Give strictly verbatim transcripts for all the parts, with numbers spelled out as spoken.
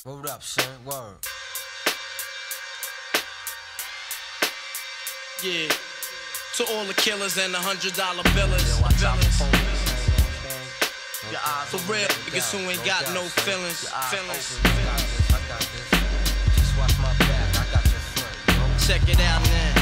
Word up, son. Word. Yeah. To all the killers and the hundred dollar billers. For real niggas who ain't got no feelings. Feelings. Just watch my back. I got your front. Check it out now.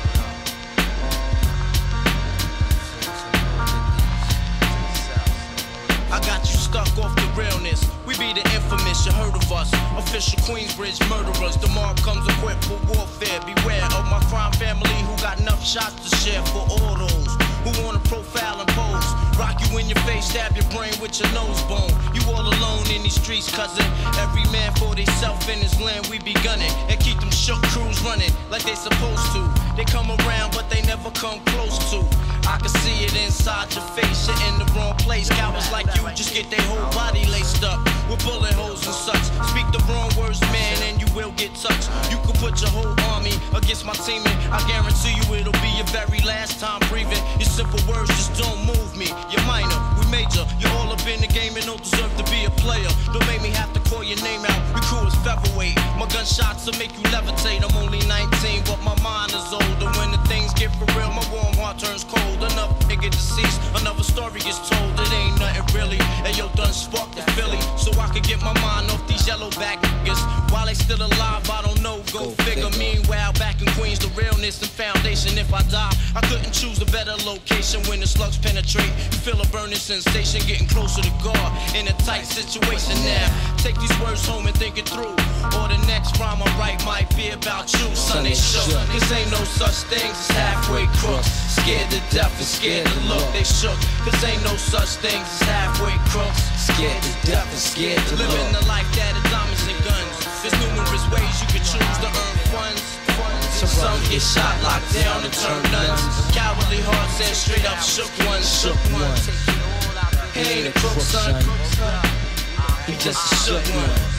I got you stuck off the realness. We be the infamous, you heard of us. Official Queensbridge murderers. The mob comes equipped for warfare. Beware of my crime family who got enough shots to share for all those who wanna profile and pose. Rock you in your face, stab your brain with your nose bone. You all alone in these streets, cousin. Every man for theyself in his land, we be gunning. And keep them shook crews running like they supposed to. They come around, but they never come close to. I can see it inside your face, you're in the wrong place. Cowards like you just get their whole body laced up with bullet holes and such. Speak the wrong words, man, and you will get touched. You could put your whole army against my team, and I guarantee you it'll be your very last time breathing. Your simple words just don't move me. You're minor, we major. You're all up in the game and don't deserve to be a player. Don't make me have to call your name out. Your crew is featherweight. My gunshots will make you levitate. I'm only nineteen, but my mind is older. When the things get for real, my warm heart turns cold. Another nigga deceased, another story is told. It ain't nothing really. And yo, done sparked the Philly, so I could get my mind off these yellow back niggas. While they still alive, I don't know. Go, Go figure. figure. Meanwhile, back in Queens, the realness and foundation. If I die, I couldn't choose a better location. When the slugs penetrate, you feel a burning sensation, getting closer to God in a tight situation. Now, take these words home and think it through. Or the next rhyme I write might be about you. Son, they shook. Cause ain't no such things as halfway crooks. Scared to death and scared to look. They shook. Cause ain't no such things as halfway crooks. Scared to death and scared to look. Living the life that is diamonds and guns. There's numerous ways you can choose to earn funds. Some get shot, locked down, and turn nuns. Cowardly hearts and straight up shook ones. Shook ones. He ain't a crook, son. He just a shook one.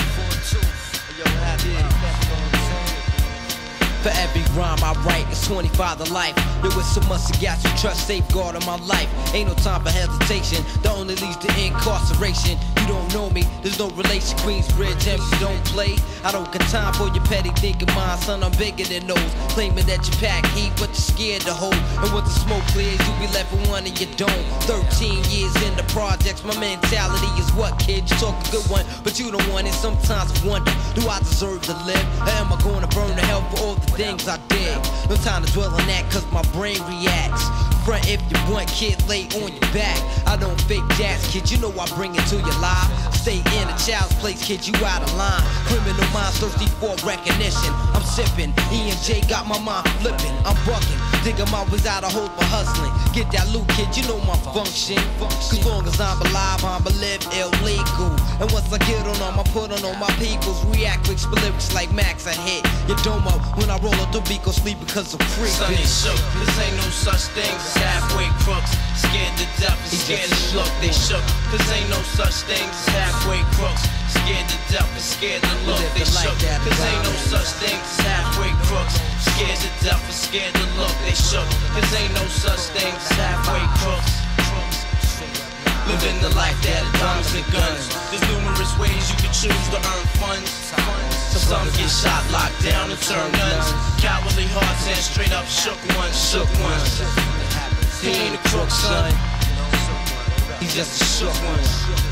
For every rhyme I write, it's twenty-five to life. There was so much I got you trust, safeguard in my life. Ain't no time for hesitation, that only leads to incarceration. You don't know me, there's no relation. Queensbridge, and you don't play. I don't got time for your petty thinking, mind, son, I'm bigger than those. Claiming that you pack heat, but you're scared to hold. And once the smoke clears, you be left with one and you don't. Thirteen years in the projects, my mentality is what, kid? You talk a good one, but you don't want it. Sometimes I wonder, do I deserve to live? Or am I gonna burn to hell for all the things I did? No time to dwell on that, cause my brain reacts. Front if you want, kid, lay on your back. I don't fake jazz, kid, you know I bring it to your life. Stay in a child's place, kid, you out of line. Criminal minds thirsty for recognition. I'm sipping, E and J got my mind flipping. I'm bucking, digging my ways out of hope for hustling. Get that loot, kid, you know my function. Cause long as I'm alive, I'ma live illegal. And once I get on them, I put on all my peoples. React quick, split lyrics like Max, I hit your domo. When I roll up the beat, go sleep because I'm free. Son, they shook, cause ain't no such thing as halfway crooks. Scared to death and scared to look. They shook, cause ain't no such thing as halfway crooks. Scared to death and scared to look. They shook, cause ain't no such thing as halfway crooks. Scared to death and scared to look. They shook, cause ain't no such thing as halfway crooks. Living the life that is diamonds and guns. There's numerous ways you can choose to earn funds. Some get shot, locked down, and turn nuns. Cowardly hearts and straight up shook ones. Shook ones. He ain't a crook, son. He's just a shook one.